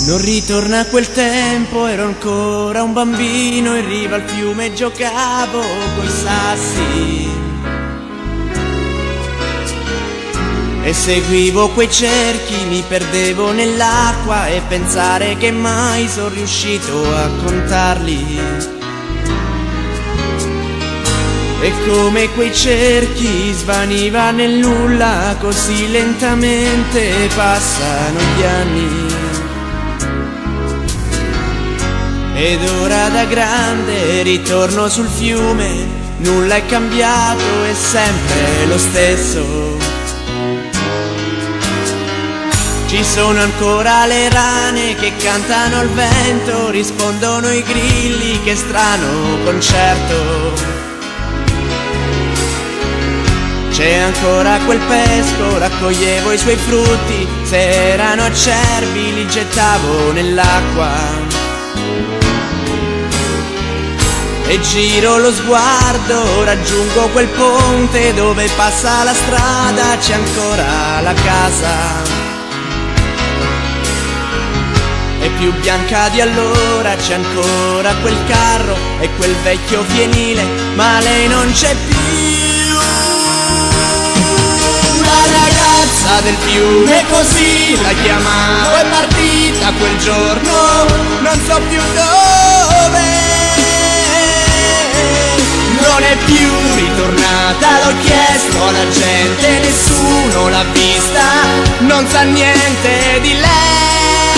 Non ritorna a quel tempo, ero ancora un bambino, in riva al fiume giocavo coi sassi e seguivo quei cerchi, mi perdevo nell'acqua e pensare che mai sono riuscito a contarli. E come quei cerchi svaniva nel nulla, così lentamente passano gli anni. Ed ora da grande ritorno sul fiume, nulla è cambiato, è sempre lo stesso. Ci sono ancora le rane che cantano al vento, rispondono i grilli, che strano concerto. C'è ancora quel pesco, raccoglievo i suoi frutti, se erano acerbi li gettavo nell'acqua. E giro lo sguardo, raggiungo quel ponte dove passa la strada, c'è ancora la casa. È più bianca di allora, c'è ancora quel carro e quel vecchio fienile, ma lei non c'è più. La ragazza del fiume, così la chiamavo, è partita quel giorno, non so più dove. Non è più ritornata, l'ho chiesto alla gente, nessuno l'ha vista, non sa niente di lei.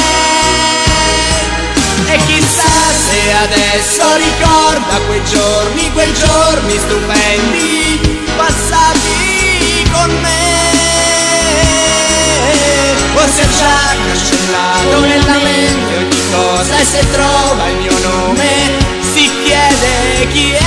E chissà se adesso ricorda quei giorni stupendi, passati con me. O se ha già cancellato nella mente ogni cosa, e se trova il mio nome si chiede chi è.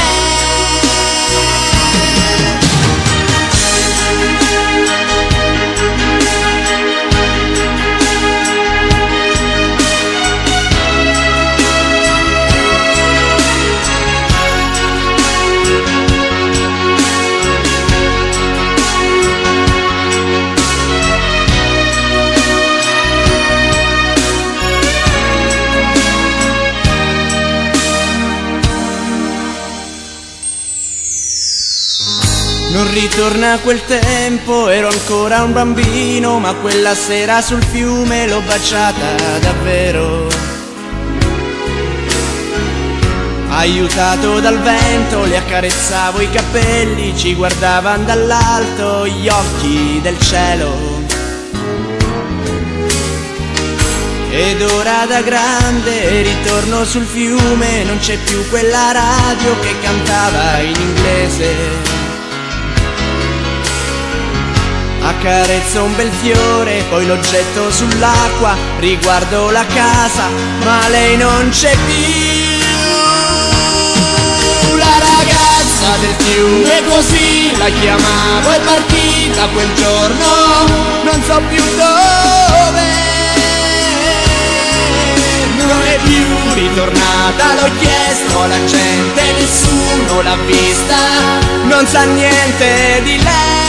Non ritorna a quel tempo, ero ancora un bambino, ma quella sera sul fiume l'ho baciata davvero. Aiutato dal vento le accarezzavo i capelli, ci guardavano dall'alto gli occhi del cielo. Ed ora da grande ritorno sul fiume, non c'è più quella radio che cantava in inglese. Accarezzo un bel fiore, poi lo getto sull'acqua, riguardo la casa, ma lei non c'è più. La ragazza del fiume, così la chiamavo, è partita quel giorno, non so più dove. Non è più ritornata, l'ho chiesto alla gente, nessuno l'ha vista, non sa niente di lei.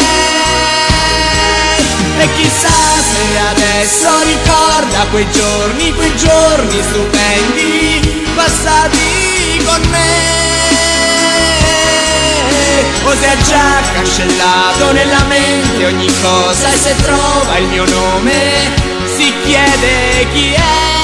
E chissà se adesso ricorda quei giorni stupendi, passati con me. O se ha già cancellato nella mente ogni cosa, e se trova il mio nome si chiede chi è.